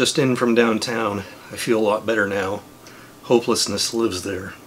Just in from downtown. I feel a lot better now. Hopelessness lives there.